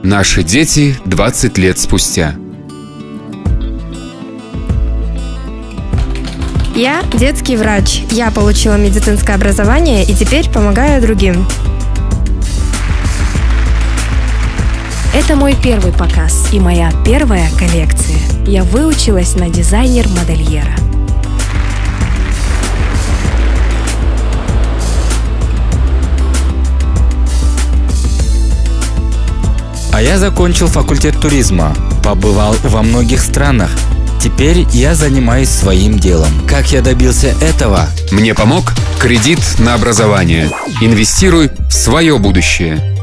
Наши дети 20 лет спустя. Я детский врач. Я получила медицинское образование и теперь помогаю другим. Это мой первый показ и моя первая коллекция. Я выучилась на дизайнер-модельера. А я закончил факультет туризма, побывал во многих странах. Теперь я занимаюсь своим делом. Как я добился этого? Мне помог кредит на образование. Инвестируй в свое будущее.